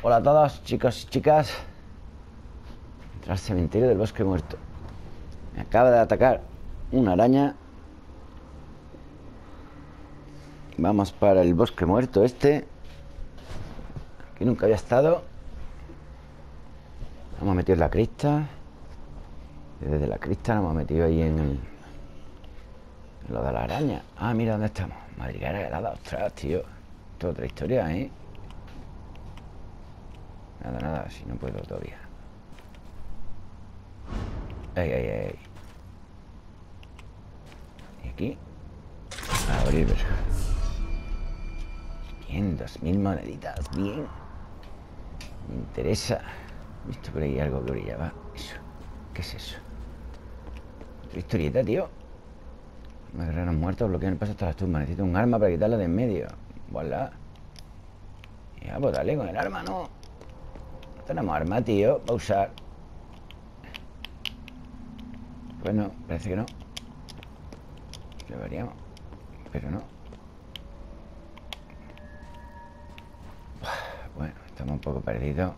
Hola a todos, chicos y chicas. Al cementerio del bosque muerto. Me acaba de atacar una araña. Vamos para el bosque muerto este. Aquí nunca había estado. Vamos a meter la crista. Desde la crista nos hemos metido ahí en lo de la araña. Ah, mira dónde estamos. Madriguera helada, ostras, tío. Esto es otra historia, ¿eh? Nada, si no puedo todavía. Ay. Y aquí. A abrir. Bien, 2000 moneditas, bien. Me interesa. He visto por ahí algo que brillaba. Eso. ¿Qué es eso? Otra historieta, tío. Los guerreros muertos bloquean el paso hasta las tumbas. Necesito un arma para quitarla de en medio. Voilà. Ya, pues dale con el arma, ¿no? No tenemos arma, tío, para usar. Bueno, parece que no. Deberíamos. Pero no. Bueno, estamos un poco perdidos.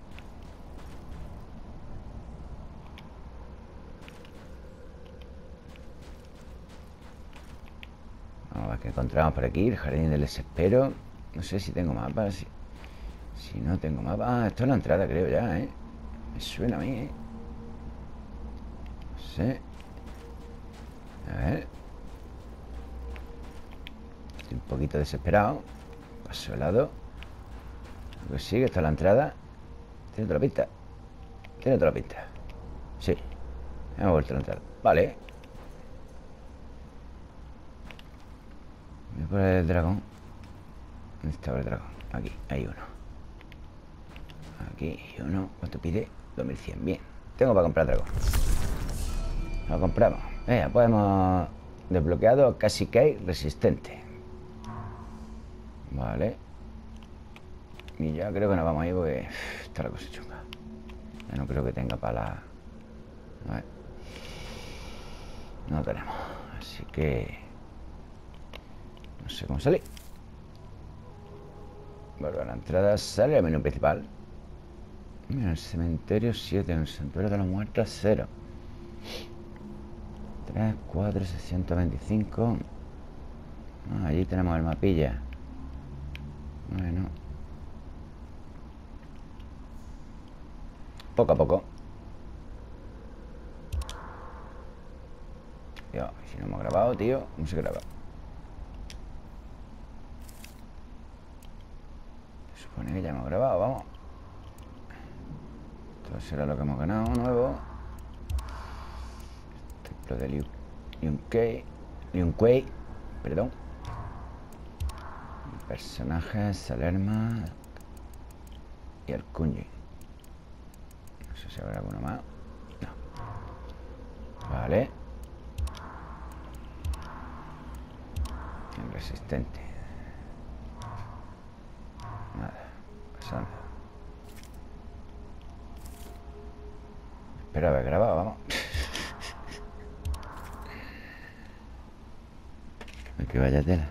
Vamos a ver qué encontramos por aquí. El jardín del desespero. No sé si tengo mapa. Si no tengo mapa. Ah, esto es la entrada, creo ya, ¿eh? Me suena a mí, ¿eh? No sé. A ver. Estoy un poquito desesperado. Paso al lado. Pues sí, que está la entrada. Tiene otra pista. Tiene otra pista. Sí. Hemos vuelto a la entrada. Vale. Voy a poner el dragón. ¿Dónde estaba el dragón? Aquí, hay uno. Aquí hay uno. ¿Cuánto pide? 2100. Bien. Tengo para comprar dragón. Lo compramos. Venga, pues hemos desbloqueado casi que resistente. Vale. Y ya creo que nos vamos a ir porque está la cosa chunga. Ya no creo que tenga para la... A ver. No tenemos. Así que... no sé cómo salir. Bueno, a la entrada sale el menú principal. Mira, el cementerio 7. En el santuario de la muerte 0. 3, 4, 625. Ah, allí tenemos el mapilla. Bueno. Poco a poco. Tío, si no hemos grabado, tío. ¿Cómo se graba? Se supone que ya hemos grabado, vamos. Esto será lo que hemos ganado nuevo. Templo de Liu Kuei. Perdón. Personajes, Salerma y el Kunji. No sé si habrá alguno más. No. Vale. El resistente. Nada. Pasando. Espero haber grabado, vamos. Ay, que vaya tela.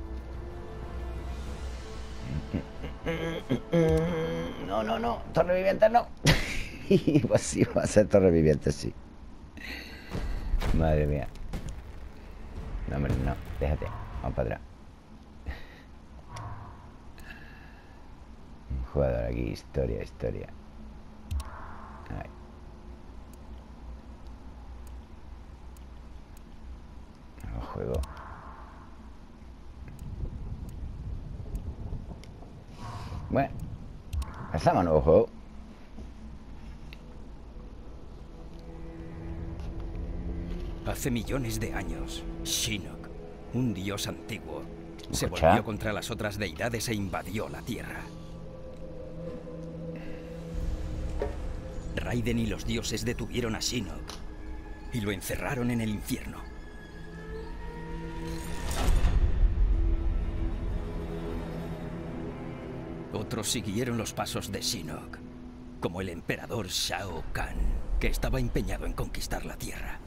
No. Torre viviente no. Pues sí, va a ser torre viviente, sí. Madre mía. No, hombre, no. Déjate. Vamos para atrás. Un jugador aquí. Historia. Ahí. Nuevo juego. Bueno. Pasamos a nuevo juego. Hace millones de años, Shinnok, un dios antiguo, se volvió contra las otras deidades e invadió la Tierra. Raiden y los dioses detuvieron a Shinnok y lo encerraron en el infierno. Otros siguieron los pasos de Shinnok, como el emperador Shao Kahn, que estaba empeñado en conquistar la Tierra.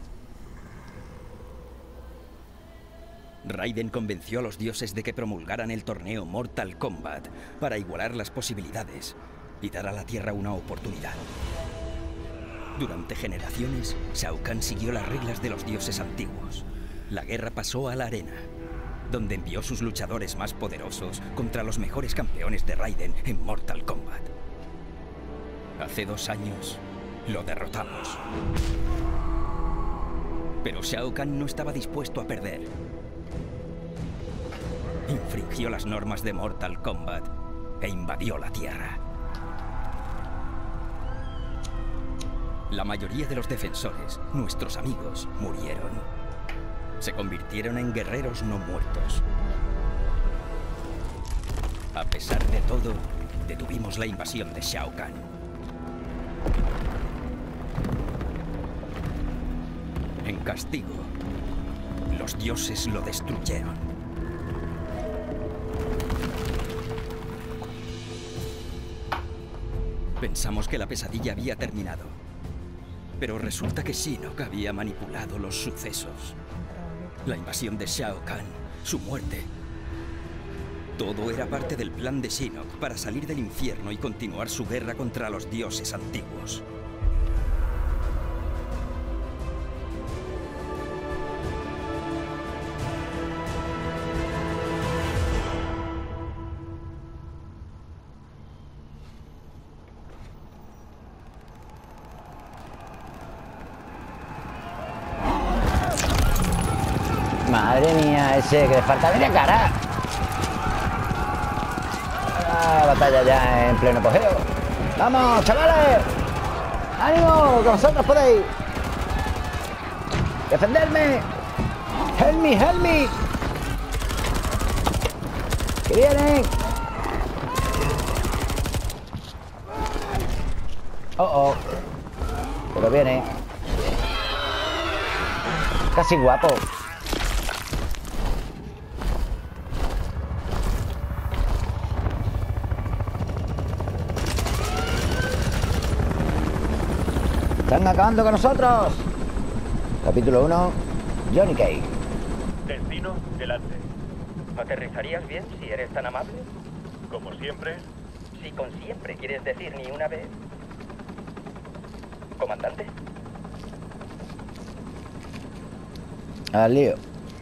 Raiden convenció a los dioses de que promulgaran el torneo Mortal Kombat para igualar las posibilidades y dar a la Tierra una oportunidad. Durante generaciones, Shao Kahn siguió las reglas de los dioses antiguos. La guerra pasó a la arena, donde envió sus luchadores más poderosos contra los mejores campeones de Raiden en Mortal Kombat. Hace 2 años, lo derrotamos. Pero Shao Kahn no estaba dispuesto a perder. Infringió las normas de Mortal Kombat e invadió la Tierra. La mayoría de los defensores, nuestros amigos, murieron. Se convirtieron en guerreros no muertos. A pesar de todo, detuvimos la invasión de Shao Kahn. En castigo, los dioses lo destruyeron. Pensamos que la pesadilla había terminado. Pero resulta que Shinnok había manipulado los sucesos. La invasión de Shao Kahn, su muerte. Todo era parte del plan de Shinnok para salir del infierno y continuar su guerra contra los dioses antiguos. Madre mía, ese que le falta bien cara. La batalla ya en pleno apogeo. ¡Vamos, chavales! ¡Ánimo! ¡Que vosotros podéis! ¡Defenderme! ¡Help me, help me! ¡Que vienen! Oh. Pero viene. Casi guapo. ¡Están acabando con nosotros! Capítulo 1. Johnny Cage. Destino, delante. ¿Aterrizarías bien si eres tan amable? Como siempre. Si con siempre quieres decir ni una vez. ¿Comandante? Al lío.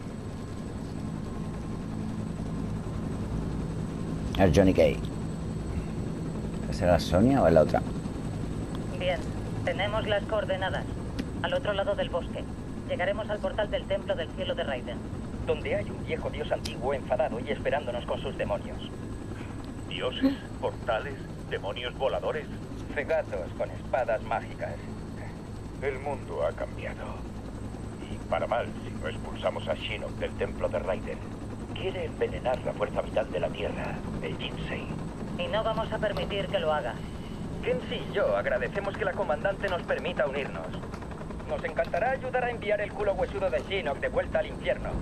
El Johnny Cage. ¿Será la Sonia o es la otra? Bien, tenemos las coordenadas. Al otro lado del bosque. Llegaremos al portal del Templo del Cielo de Raiden. Donde hay un viejo dios antiguo enfadado y esperándonos con sus demonios. Dioses, portales, demonios voladores. Cegatos con espadas mágicas. El mundo ha cambiado. Y para mal si no expulsamos a Shinnok del Templo de Raiden. Quiere envenenar la fuerza vital de la Tierra, el Jinsei. Y no vamos a permitir que lo haga. Kenshi y yo agradecemos que la comandante nos permita unirnos. Nos encantará ayudar a enviar el culo huesudo de Shinnok de vuelta al infierno.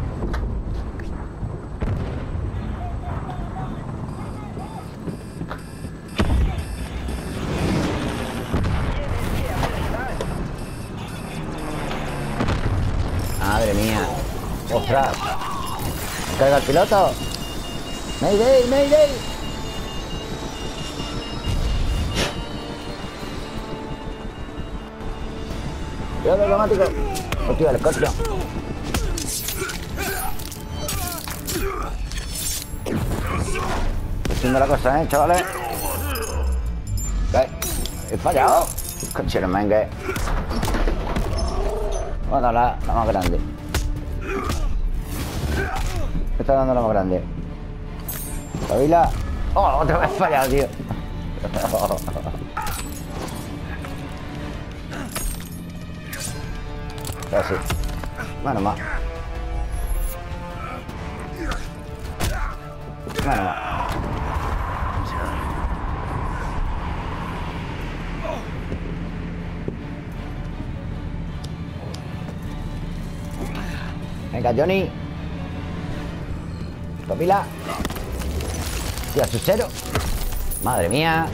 Madre mía. ¡Ostras! ¡Carga el piloto! ¡Mayday, mayday! ¡Cuidado, automático! ¡Hostia, el helicóptero! Haciendo la cosa, chavales. ¿Qué? He fallado. Cochero mengue. Vamos a dar la más grande. Me está dando la más grande. Kabila. ¡Oh! Otra vez fallado, tío. Casi. Bueno, más. Bueno, más. Venga, Johnny. Kabila. Tío, Susero. Madre mía.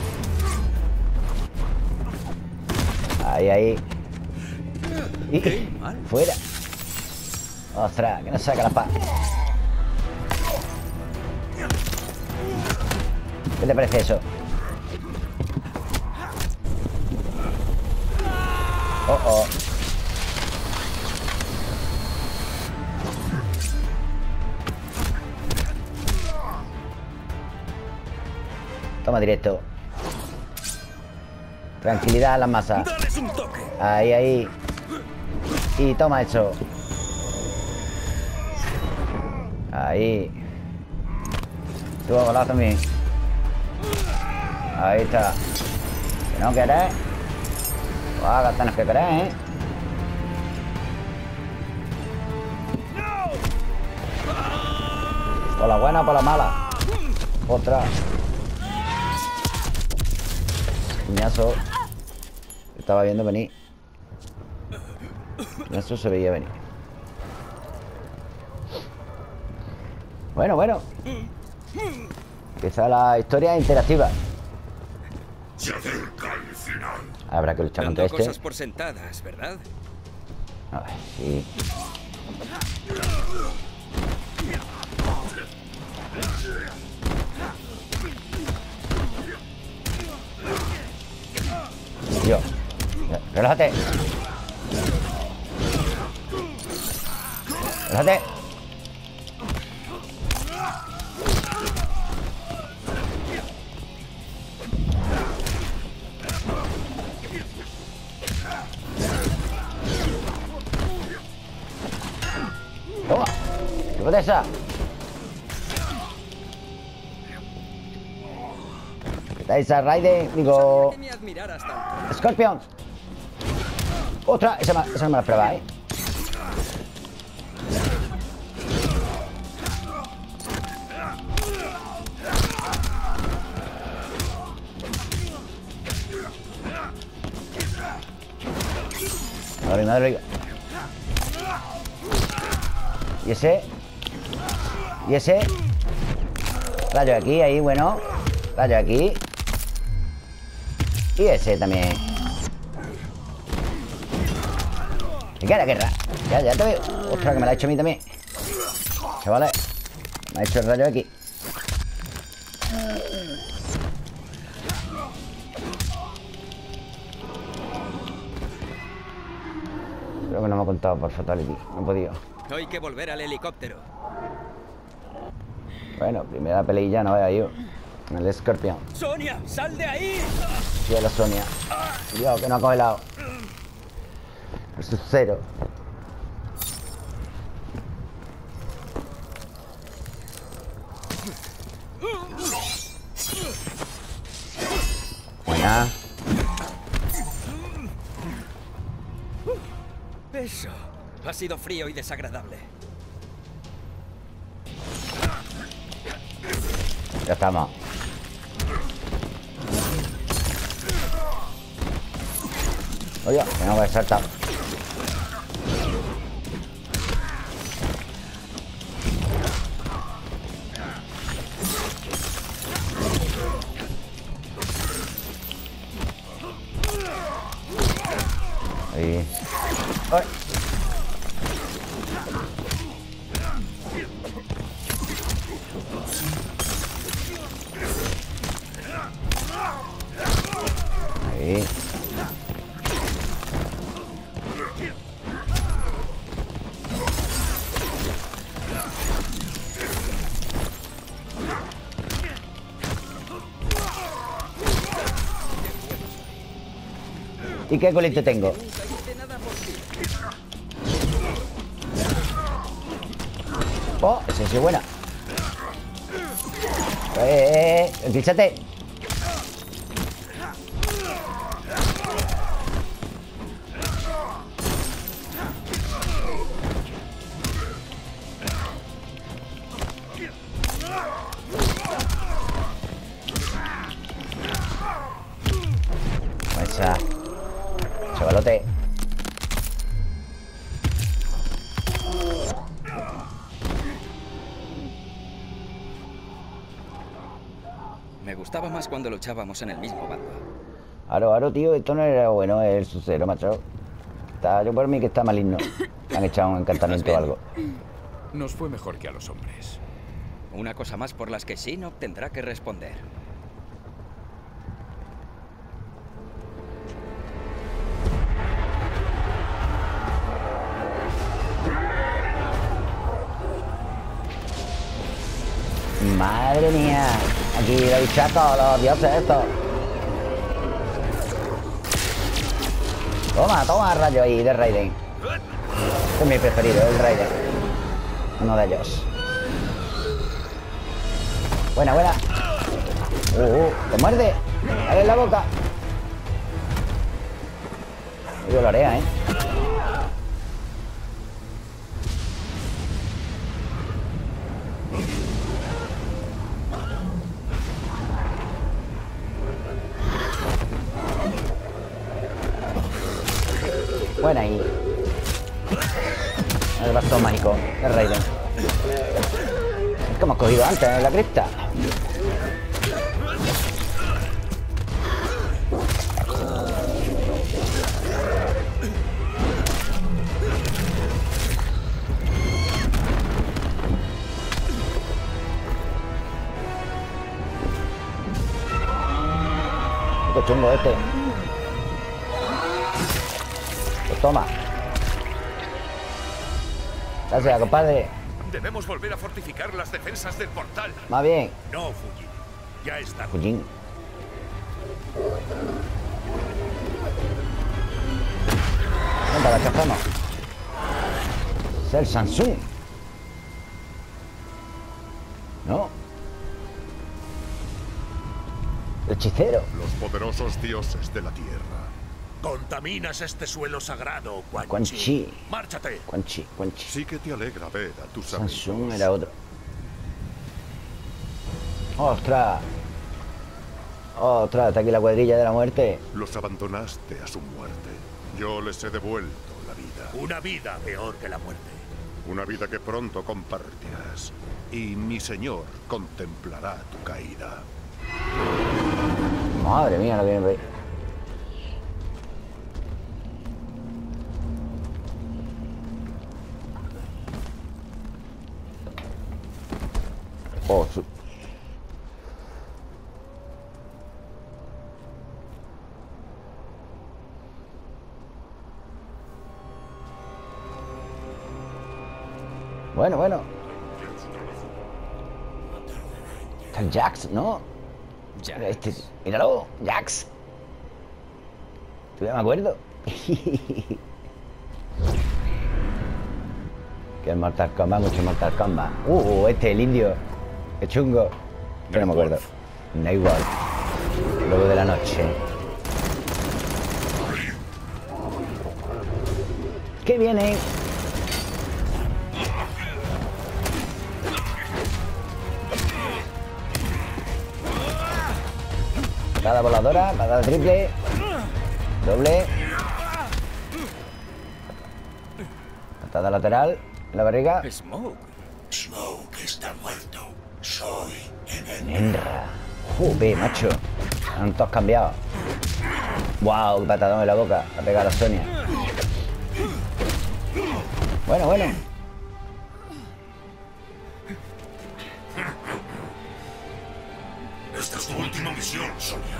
Ahí. Y fuera. Ostras, que no saca la paz. ¿Qué te parece eso? Oh, oh. Toma directo. Tranquilidad a las masas. ¡Dales un toque! Ahí, ahí. Y toma eso. Ahí. Tú a volar también. Ahí está. Que no querés. Pues haga tenés que querer, ¿eh? Por la buena o por la mala. Otra. Puñazo. Estaba viendo venir. Eso se veía venir. Bueno, bueno. Empieza la historia interactiva. Se acerca el final. Habrá que luchar contra Dando este. cosas por sentadas, ¿verdad? A ver, sí. Tío, relájate. Relájate. Toma. Llévate esa. Esa Raiden, digo... Que me admiraras tanto. Scorpion. Otra, esa no me la esperaba, ¿eh? Madre, madre. ¿Y ese? ¿Y ese? Rayo aquí, ahí, bueno. Rayo aquí. Y ese también. ¿Y qué era guerra? Ya te veo. Ostras, que me la ha hecho a mí también. Chavales, me ha hecho el rayo aquí. Creo que no me ha contado por Fatality. No he podido. Hay que volver al helicóptero. Bueno, primera peleilla, no vea yo. El Scorpion. ¡Sonia, sal de ahí! Sí, a la Sonia. Dios, que no ha congelado. Eso es cero. Buena. Eso ha sido frío y desagradable. Ya estamos. Oye, que no voy a saltar. Ahí. ¡Ay! Ahí. ¿Y qué colito tengo? Oh, esa sí es buena. Enclíchate. Esa. Chavalote. Me gustaba más cuando luchábamos en el mismo bando. Aro, tío, esto no era bueno, el sucero, macho. Está yo por mí que está maligno. Han echado un encantamiento o algo. Nos fue mejor que a los hombres. Una cosa más por las que Shinnok tendrá que responder. Madre mía. Aquí los bichacos, los dioses estos. Toma rayo ahí de Raiden. Este es mi preferido, el Raiden. Uno de ellos. Buena. Te muerde. Dale en la boca. Yo lo haré, Buena ahí. El bastón mágico de Raiden. Es que hemos cogido antes en la cripta. Qué chungo este. Pues toma. Gracias, compadre. Debemos volver a fortificar las defensas del portal. Más bien. No, Fujin. Ya está. Fujin. Venga, la cazamos. Es el Samsung. ¿No? El hechicero. Los poderosos dioses de la tierra. Contaminas este suelo sagrado, Quan Quan Chi. Chi. Márchate. Quan Chi. Sí que te alegra ver a tus Samsung amigos. era otro. ¡Ostras! ¡Ostras! Está aquí la cuadrilla de la muerte. Los abandonaste a su muerte. Yo les he devuelto la vida. Una vida peor que la muerte. Una vida que pronto compartirás. Y mi señor contemplará tu caída. Madre mía, lo que viene por ahí. Oh, Bueno. Está el Jax, ¿no? Ya. Este, míralo, Jax. Todavía me acuerdo. Que el Mortal Kombat, mucho Mortal Kombat. Este, el indio. Qué chungo. Que no me acuerdo. Nightwolf. Luego de la noche. ¿Qué viene? Patada voladora, patada triple. Doble. Patada lateral. En la barriga. Smoke. Smoke está muerto. Soy Nenra. Joder, macho. Han todos cambiado. Wow, qué patadón en la boca. Ha pegado a Sonia. Bueno. Esta es tu última misión, Sonia.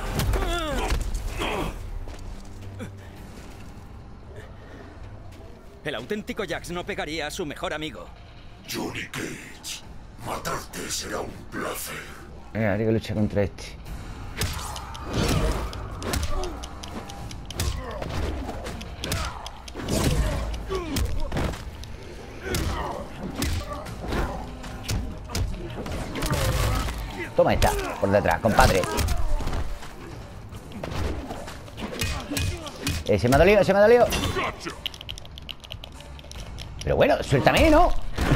El auténtico Jax no pegaría a su mejor amigo. Johnny Cage. Matarte será un placer. Habría que luchar contra este. Toma esta, por detrás, compadre. Se me ha dolido. Pero bueno, suéltame, ¿no?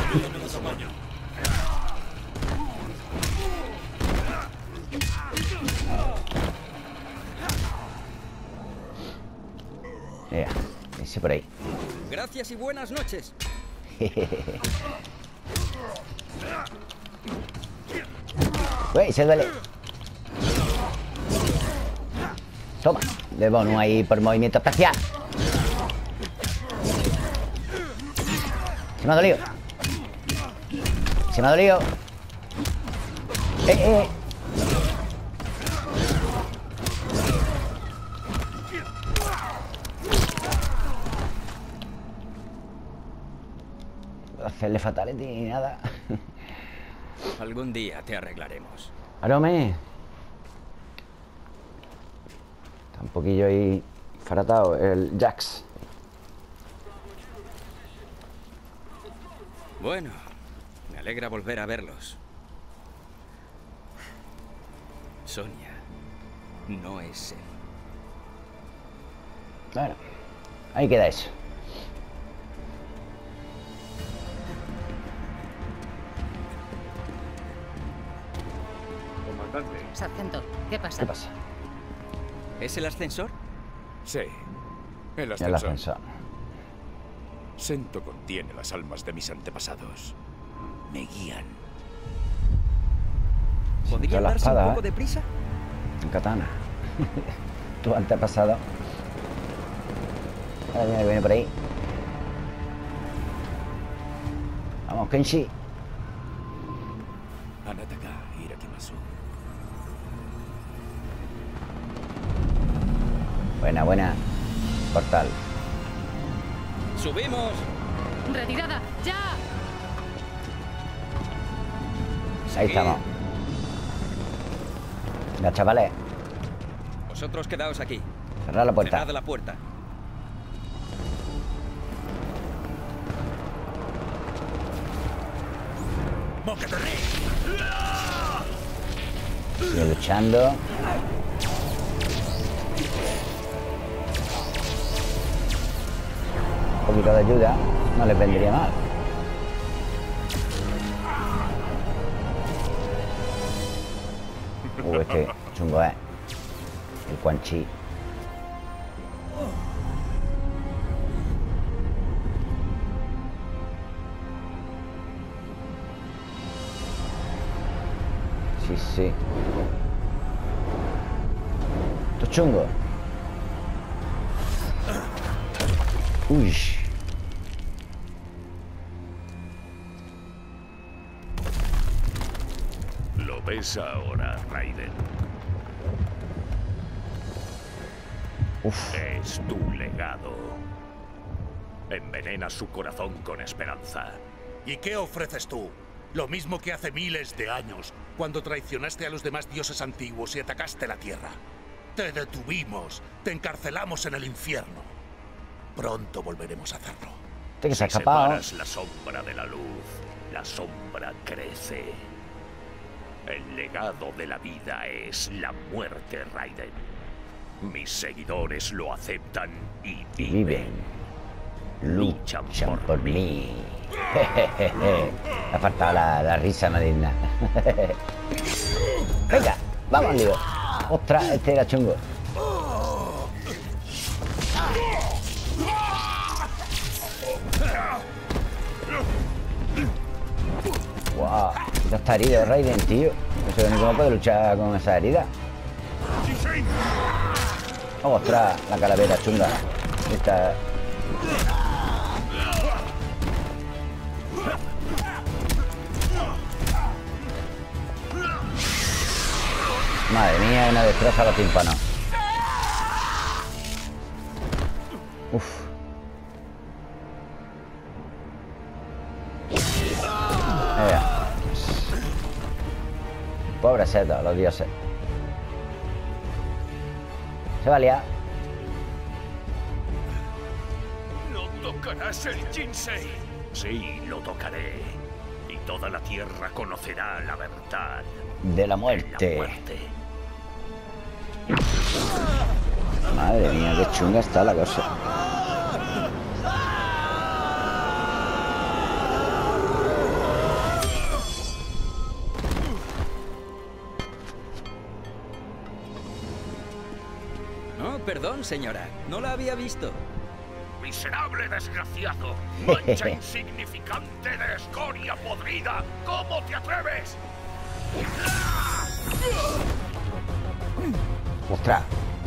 Mira, ese por ahí. Gracias y buenas noches. Uy, se duele. Toma, de bonus ahí por movimiento espacial. Se me ha dolido. No puedo hacerle fatality ni nada. Algún día te arreglaremos. Arome. Está un poquillo ahí faratado el Jax. Bueno, me alegra volver a verlos. Sonia no es él. Bueno, ahí queda eso. Comandante. Sargento, ¿qué pasa? ¿Qué pasa? ¿Es el ascensor? Sí, el El ascensor. ascensor. Sento contiene las almas de mis antepasados. Me guían. ¿Podría la darse espada, un poco de prisa? En katana. Tu antepasado. Ahora mira que viene por ahí. Vamos, Kenshi. Anataka Hirakimasu. Buena, buena. Portal. ¡Subimos! ¡Retirada! ¡Ya! Ahí estamos. Venga, chavales. Vosotros quedaos aquí. Cerrad la puerta. Cerrad la puerta. Sigue luchando. Un poquito de ayuda no les vendría mal. Este chungo es el Quan Chi. Sí, sí. Esto es chungo. Uy. Lo ves ahora, Raiden. Uf. Es tu legado. Envenena su corazón con esperanza. ¿Y qué ofreces tú? Lo mismo que hace miles de años, cuando traicionaste a los demás dioses antiguos y atacaste la Tierra. Te detuvimos, te encarcelamos en el infierno. Pronto volveremos a hacerlo. Este que se ha Si escapado. separas la sombra de la luz, la sombra crece. El legado de la vida es la muerte, Raiden. Mis seguidores lo aceptan y Viven. Luchan por mí. Me ha faltado la risa maligna. Venga, vamos, lío. Ostras, este era chungo. Wow, ya está herido Raiden, tío. No sé ni cómo puede luchar con esa herida. Ostras, la calavera chunga. Esta. Madre mía, una destroza los tímpanos. Uf. Pobre seto, los dioses. Se va a liar. ¿No tocarás el Jinsei? Sí, lo tocaré. Y toda la tierra conocerá la verdad. De la muerte. La muerte. Madre mía, qué chunga está la cosa. No, perdón, señora. No la había visto. Miserable desgraciado, mancha insignificante de escoria podrida. ¿Cómo te atreves? ¡Ostras!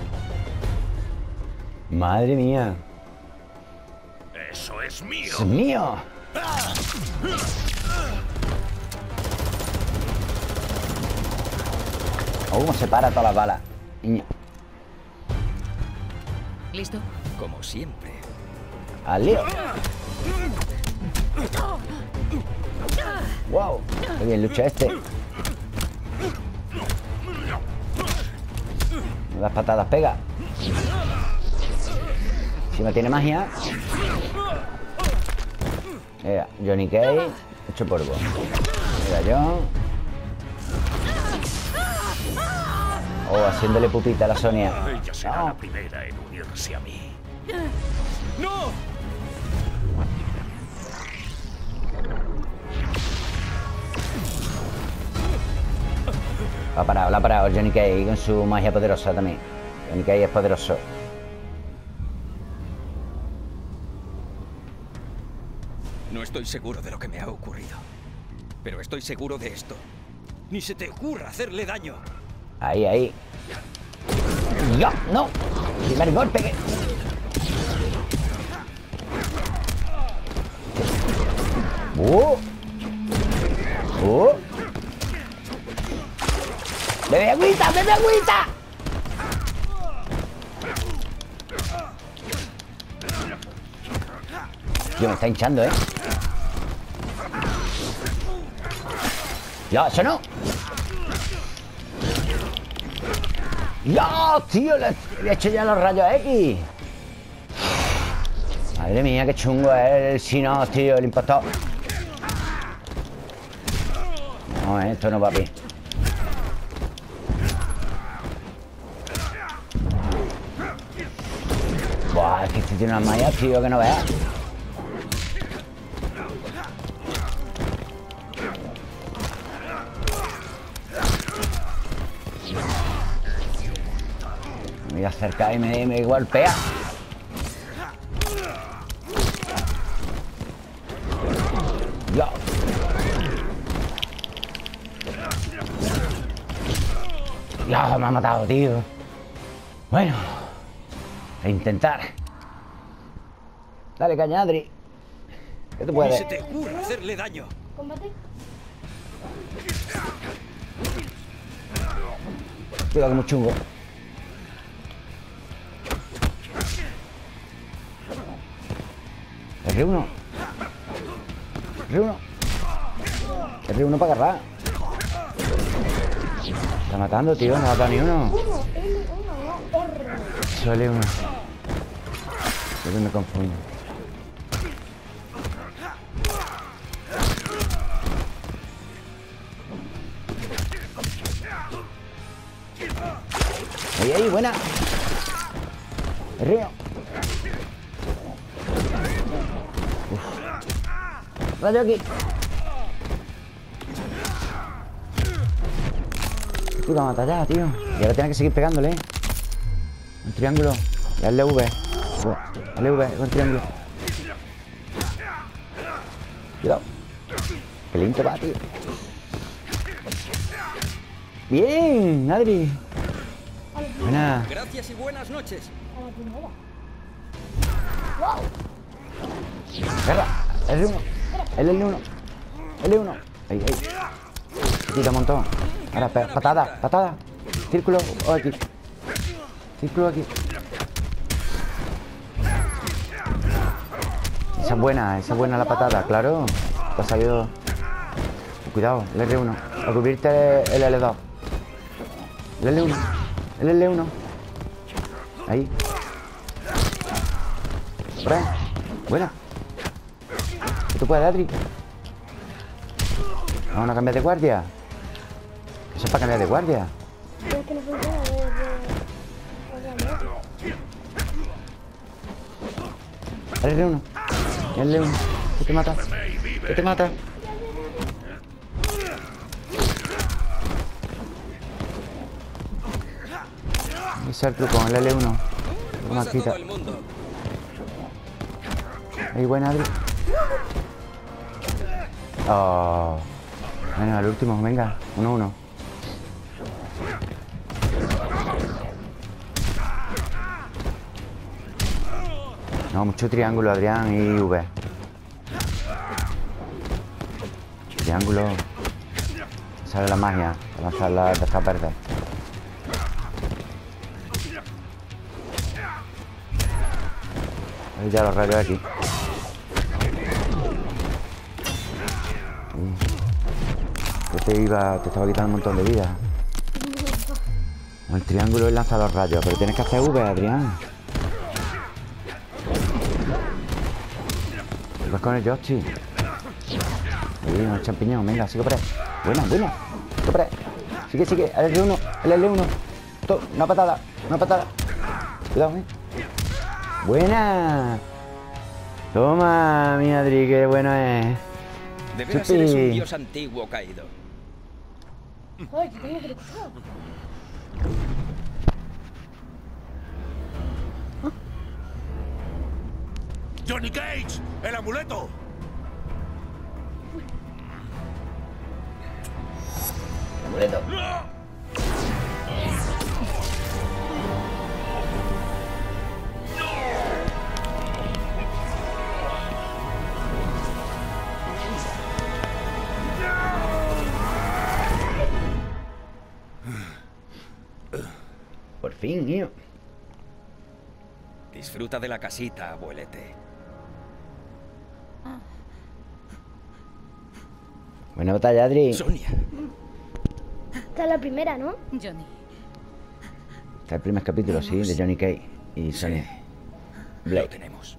¡Madre mía! Eso es mío. ¡Es mío! ¿Cómo se para todas las balas? Niño. ¿Listo? Como siempre. ¡Al lío! ¡Wow! Qué bien lucha este. Las patadas pega. Si no tiene magia. Mira, Johnny Cage hecho polvo. Mira John. Oh, haciéndole pupita a la Sonia. Ella será la primera en unirse a mí. ¡No! La ha parado Johnny Cage con su magia poderosa también. Johnny Cage es poderoso. No estoy seguro de lo que me ha ocurrido. Pero estoy seguro de esto. Ni se te ocurra hacerle daño. Ahí, ahí. ¡Ya! ¡No! Primer golpe que... ¡Bebe agüita! ¡Bebe agüita! Tío, me está hinchando, ¿eh? ¡Ya, eso no! ¡Ya, tío! Le he hecho ya los rayos X. Madre mía, qué chungo es el Shinnok, tío, el impostor. No, esto no va bien. Buah, es que este tiene unas mallas, tío, que no veas. Me voy a acercar y me golpea. Ya. Ya, me ha matado, tío. Bueno, a intentar. Dale, caña, Adri. ¿Qué te puede? Ni se te ocurra hacerle daño. Combate. Cuidado, que muy chungo. R1. R1. R1 para agarrar. Está matando, tío. No ha matado ni uno. Solo uno. Yo me confundo. Ahí, ahí, buena. R1. Rayo aquí. Tú la matas ya, tío. Y ahora tiene que seguir pegándole. Un triángulo. Y hazle V. Hazle V con triángulo. Cuidado. Qué lento va, tío. Bien, Adri. Buena. Gracias y buenas noches. A la primera. Guerra. L1. L1. L1. Ahí, ahí. Quita un montón. Ahora, patada, patada. Círculo o aquí. Círculo aquí. Esa es buena la patada, claro. Te ha salido. Cuidado, el R1. A cubrirte el L2. El L1. El L1. Ahí. Por ahí. Buena. ¿Tú puedes, Adri? Vamos a cambiar de guardia. Eso es para cambiar de guardia. Pero es que no funciona R1. L1. ¿Qué te mata? ¿Qué te mata? Ese es el truco, el L1. Una quita. Ahí, buena, Adri. Oh. Bueno, al último, venga. 1-1. No, mucho triángulo, Adrián, y V. Triángulo. Sale la magia. Para lanzarla de esta verde. Ahí ya los rayos aquí. te estaba quitando un montón de vida. O el triángulo y lanza los rayos. Pero tienes que hacer V, Adrián. Vas con el joystick. Ahí, un champiñón. Venga, sigue por ahí. Buena. Sigue por ahí. Sigue. El L1. El L1. Una patada. Cuidado, Buena. Toma, mi Adri, qué bueno es. De veras eres un dios antiguo caído. Ay, que tengo que recoger. ¡Johnny Cage! ¡El amuleto! Amuleto. Por fin, tío. Disfruta de la casita, abuelete. Buena batalla, Adri. Sonia. Esta es la primera, ¿no? Johnny. Está el primer capítulo, sí, de Johnny Cage y Sonia. Lo tenemos.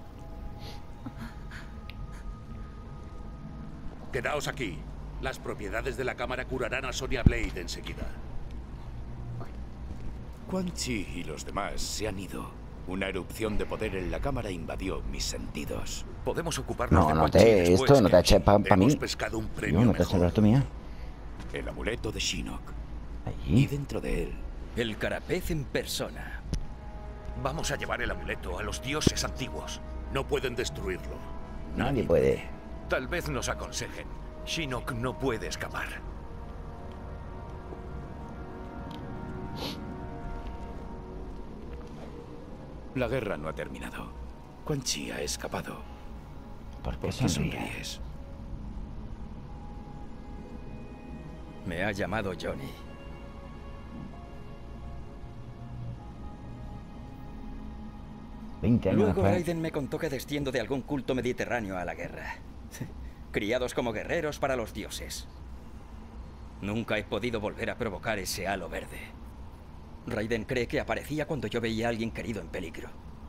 Quedaos aquí. Las propiedades de la cámara curarán a Sonia Blade enseguida. Quan Chi y los demás se han ido. Una erupción de poder en la cámara invadió mis sentidos. Podemos ocuparnos de No Quan Chi te después, esto, no te Cage. eches para mí. Hemos pescado un premio No te eches mejor. esto mía. El amuleto de Shinnok. Y Allí. dentro de él, El carapez en persona. Vamos a llevar el amuleto a los dioses antiguos. No pueden destruirlo. Nadie puede. Tal vez nos aconsejen. Shinnok no puede escapar. la guerra no ha terminado. Quan Chi ha escapado. ¿Por qué ¿Por qué sonríes? Me ha llamado Johnny. Luego Raiden me contó que desciendo de algún culto mediterráneo a la guerra. Criados como guerreros para los dioses. Nunca he podido volver a provocar ese halo verde. Raiden cree que aparecía cuando yo veía a alguien querido en peligro.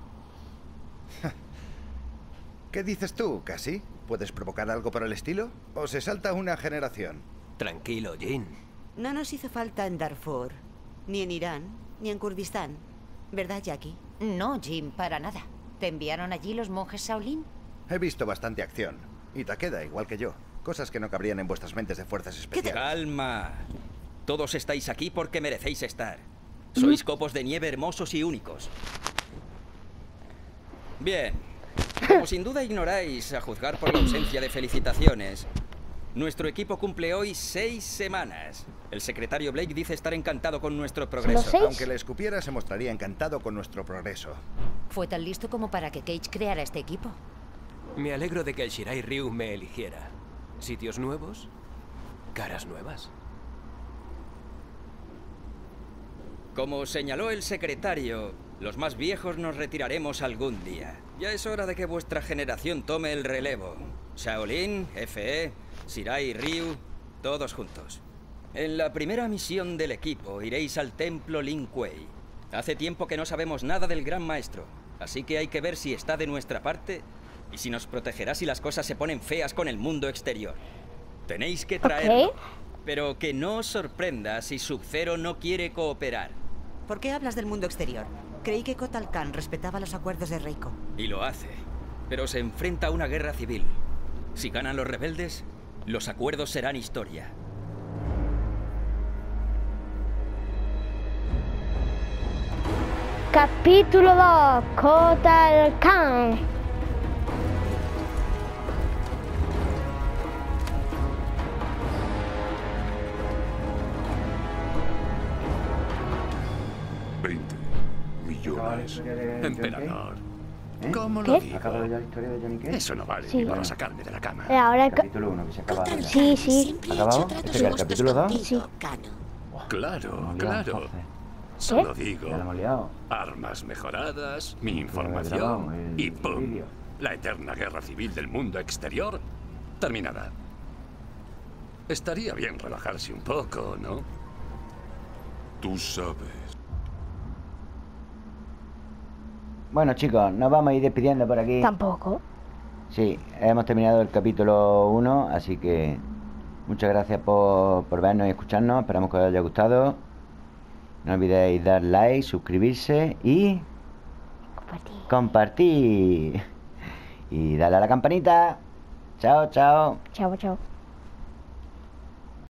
¿Qué dices tú, Cassie? ¿Puedes provocar algo por el estilo? ¿O se salta una generación? Tranquilo, Jin. No nos hizo falta en Darfur, ni en Irán, ni en Kurdistán. ¿Verdad, Jackie? No, Jim, para nada. ¿Te enviaron allí los monjes Shaolin? He visto bastante acción. Y Takeda, igual que yo. Cosas que no cabrían en vuestras mentes de fuerzas especiales. ¡Calma! Todos estáis aquí porque merecéis estar. Sois copos de nieve hermosos y únicos. Bien. Como sin duda ignoráis, a juzgar por la ausencia de felicitaciones, nuestro equipo cumple hoy 6 semanas. El secretario Blake dice estar encantado con nuestro progreso. Aunque le escupiera, se mostraría encantado con nuestro progreso. Fue tan listo como para que Cage creara este equipo. Me alegro de que el Shirai Ryu me eligiera. ¿Sitios nuevos? ¿Caras nuevas? Como señaló el secretario, los más viejos nos retiraremos algún día. Ya es hora de que vuestra generación tome el relevo. Shaolin, FE, Shirai Ryu, todos juntos. En la primera misión del equipo iréis al templo Lin Kuei. Hace tiempo que no sabemos nada del gran maestro, así que hay que ver si está de nuestra parte y si nos protegerá si las cosas se ponen feas con el mundo exterior. Tenéis que traerlo, pero que no os sorprenda si Sub-Zero no quiere cooperar. ¿Por qué hablas del mundo exterior? Creí que Kotal Kahn respetaba los acuerdos de Reiko. Y lo hace, pero se enfrenta a una guerra civil. Si ganan los rebeldes, los acuerdos serán historia. Capítulo 2, Kotal Kahn. $20 millones. Emperador. ¿Cómo ¿Qué? lo digo? ¿Acabado ya la historia de Johnny Cage? Eso no vale Sí. ni para sacarme de la cama. Ahora el Capítulo 1, que se acaba. Sí, sí. ¿Acabado? ¿Este que es el capítulo 2? Sí. Claro, claro. Solo digo, Ya lo hemos liado. armas mejoradas, mi grabado información el y ¡pum! vídeo. La eterna guerra civil del mundo exterior terminada. Estaría bien relajarse un poco, ¿no? Tú sabes. Bueno, chicos, nos vamos a ir despidiendo por aquí. Tampoco. Sí, hemos terminado el capítulo 1, así que muchas gracias por vernos y escucharnos. Esperamos que os haya gustado. No olvidéis dar like, suscribirse y compartir. Y darle a la campanita. Chao, chao. Chao, chao.